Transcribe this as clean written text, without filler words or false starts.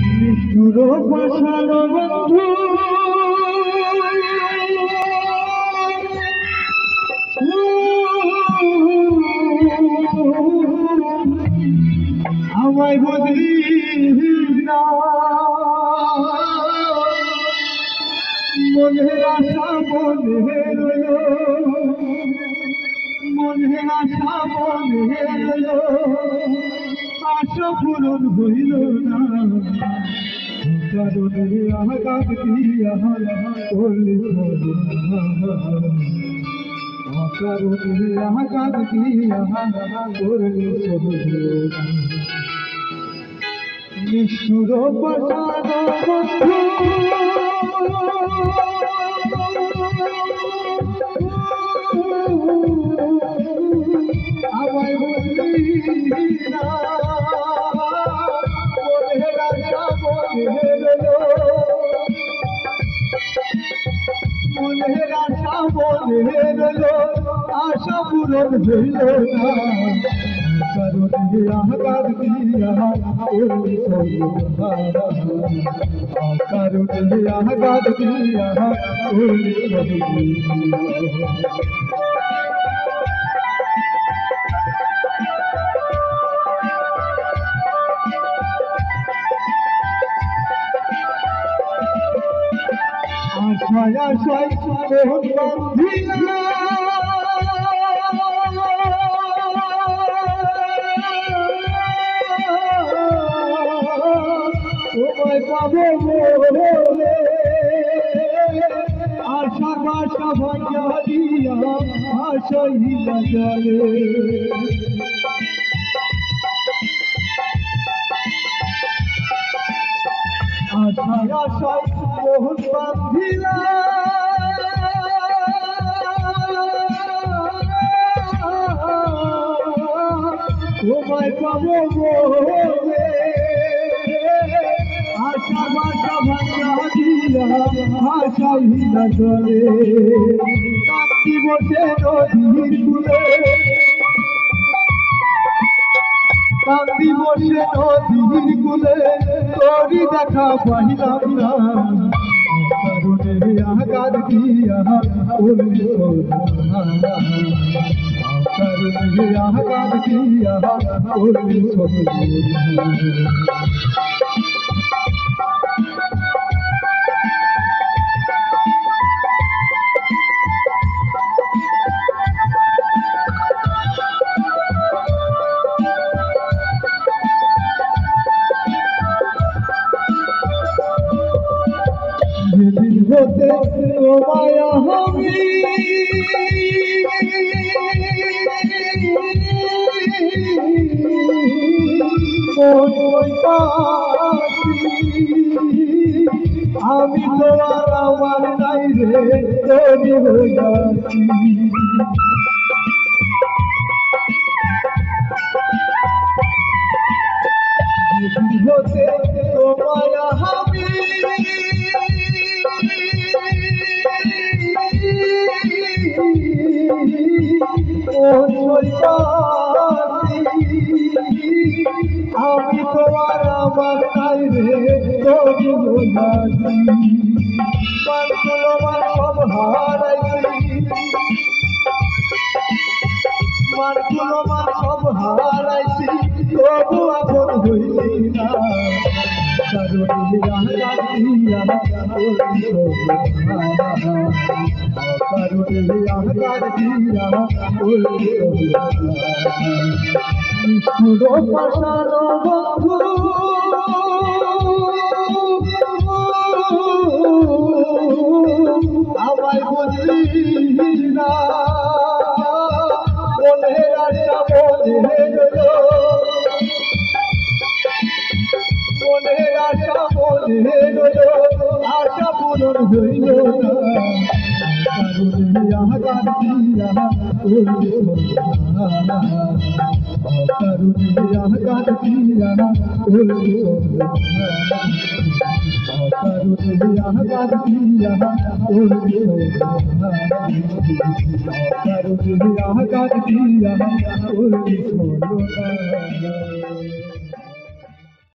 নিষ্ঠুর পাষাণ বন্ধু আমায় বদলি না, মনের আশা মনে রইল, মনের আশা মনে রইল, আশা পূরণ হইল না। কারণে আঘাত দিয়া করলি কারণে আঘাত দিয়া করলি নিষ্ঠুর পাষাণ বন্ধু আমায় বদলি না, মনের আশা মনে রইল, মনের আশা মনে রইল, আশা পূরণ হইল না। কারণে আঘাত দিয়া করলি কারণে আঘাত দিয়া করলি আশায় আশায় মন বাঁধিলা, তোমায় পাবো বলে আশা বাসা ভাঙা দিয়া আশাইলা জলে। আশায় আশায় মন বাঁধিলা, তোমায় পাবো বলে আশা বাসা ভাঙা দিয়া আশাইলা জলে। কান্দি বসে নদীর কূলে, কান্দি বসে নদীর কূলে, তোরি দেখা পাইলাম না। কারণে আঘাত দিয়া করলি কারণে আঘাত দিয়া করলি যেদিন হতে তোমায় আমি আমি তোমার আমার নাই রে তৈরি হইয়াছি। যেদিন হতে তোমায় আমি আমি তোমার আমার নাই রে তৈরি হইয়াছি। মানগুলো সব হারাইছি, মানগুলো সব হারাইছি, তবু আপন হইলি না। কারণে আঘাত দিয়া করলি কারণে আঘাত দিয়া করলি নিষ্ঠুর পাষাণ বন্ধু আমায় বদলি না, মনের আশা মনে রইল, মনের আশা মনে রইল, আশা পূরণ হইল না। কারণে আঘাত দিয়া করলি কারণে আঘাত দিয়া করলি কারণে আঘাত দিয়া করলি কারণে আঘাত দিয়া করলি।